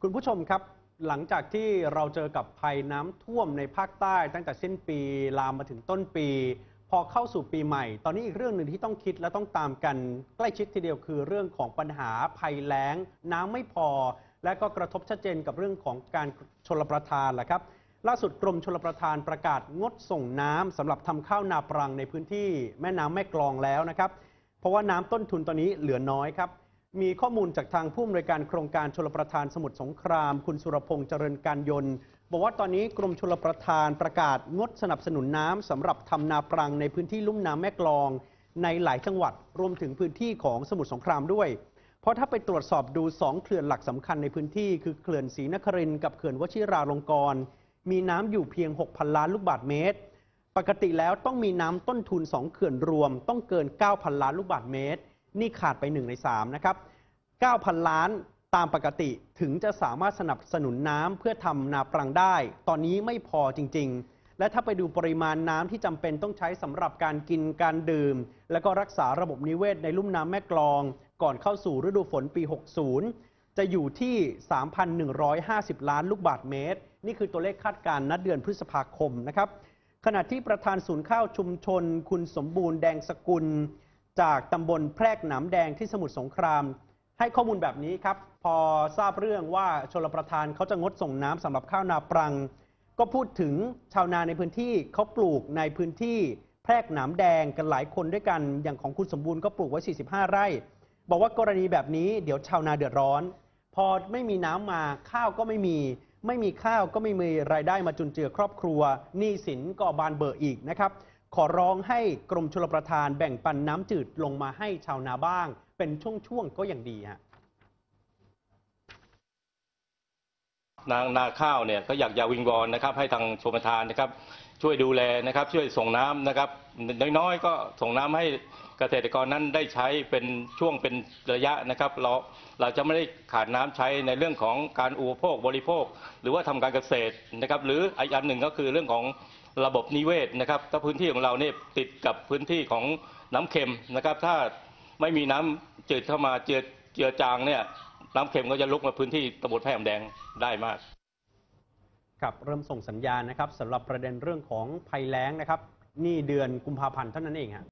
คุณผู้ชมครับหลังจากที่เราเจอกับภัยน้ำท่วมในภาคใต้ตั้งแต่สิ้นปีลามมาถึงต้นปีพอเข้าสู่ปีใหม่ตอนนี้อีกเรื่องหนึ่งที่ต้องคิดและต้องตามกันใกล้ชิดทีเดียวคือเรื่องของปัญหาภัยแล้งน้ำไม่พอและก็กระทบชัดเจนกับเรื่องของการชลประทานแหละครับล่าสุดกรมชลประทานประกาศงดส่งน้ำสำหรับทำข้าวนาปรังในพื้นที่แม่น้ำแม่กลองแล้วนะครับเพราะว่าน้ำต้นทุนตอนนี้เหลือน้อยครับมีข้อมูลจากทางผู้อำนวยการโครงการชลประทานสมุทรสงครามคุณสุรพงษ์เจริญการยนต์บอกว่าตอนนี้กรมชลประทานประกาศงดสนับสนุนน้ำสำหรับทำนาปรังในพื้นที่ลุ่มน้ำแม่กลองในหลายจังหวัดรวมถึงพื้นที่ของสมุทรสงครามด้วยเพราะถ้าไปตรวจสอบดู2เขื่อนหลักสำคัญในพื้นที่คือเขื่อนศรีนครินทร์กับเขื่อนวชิราลงกรณ์มีน้ำอยู่เพียง 6,000 ล้านลูกบาศก์เมตรปกติแล้วต้องมีน้ำต้นทุน2เขื่อนรวมต้องเกิน 9,000 ล้านลูกบาศก์เมตรนี่ขาดไป1 ใน 3นะครับ9,000 ล้านตามปกติถึงจะสามารถสนับสนุนน้ำเพื่อทำนาปรังได้ตอนนี้ไม่พอจริงๆและถ้าไปดูปริมาณน้ำที่จำเป็นต้องใช้สำหรับการกินการดื่มและก็รักษาระบบนิเวศในลุ่มน้ำแม่กลองก่อนเข้าสู่ฤดูฝนปี 60 จะอยู่ที่ 3,150 ล้านลูกบาศก์เมตรนี่คือตัวเลขคาดการณ์ณเดือนพฤษภาคมนะครับขณะที่ประธานศูนย์ข้าวชุมชนคุณสมบูรณ์แดงสกุลจากตำบลแพรกหนามแดงที่สมุทรสงครามให้ข้อมูลแบบนี้ครับพอทราบเรื่องว่าชลประทานเขาจะงดส่งน้ำสำหรับข้าวนาปรังก็พูดถึงชาวนาในพื้นที่เขาปลูกในพื้นที่แพรกหนามแดงกันหลายคนด้วยกันอย่างของคุณสมบูรณ์ก็ปลูกไว้45 ไร่บอกว่ากรณีแบบนี้เดี๋ยวชาวนาเดือดร้อนพอไม่มีน้ำมาข้าวก็ไม่มีข้าวก็ไม่มีรายได้มาจุนเจือครอบครัวหนี้สินก็บานเบออีกนะครับขอร้องให้กรมชลประทานแบ่งปันน้ำจืดลงมาให้ชาวนาบ้างเป็นช่วงๆก็ยังดีฮะนาข้าวเนี่ยก็อยากวิงวอนนะครับให้ทางชลประทานนะครับช่วยดูแลนะครับช่วยส่งน้ำนะครับน้อยๆก็ส่งน้ำให้เกษตรกรนั้นได้ใช้เป็นช่วงเป็นระยะนะครับเราจะไม่ได้ขาดน้ำใช้ในเรื่องของการอุปโภคบริโภคหรือว่าทำการเกษตรนะครับหรืออีกอันหนึ่งก็คือเรื่องของระบบนิเวศนะครับถ้าพื้นที่ของเราเนี่ยติดกับพื้นที่ของน้ำเค็มนะครับถ้าไม่มีน้ำจืดเข้ามาเจือจางเนี่ยน้ำเค็มก็จะลุกมาพื้นที่ตำบลแพร่แดงได้มากครับเริ่มส่งสัญญาณนะครับสำหรับประเด็นเรื่องของภัยแล้งนะครับนี่เดือนกุมภาพันธ์เท่านั้นเองฮะ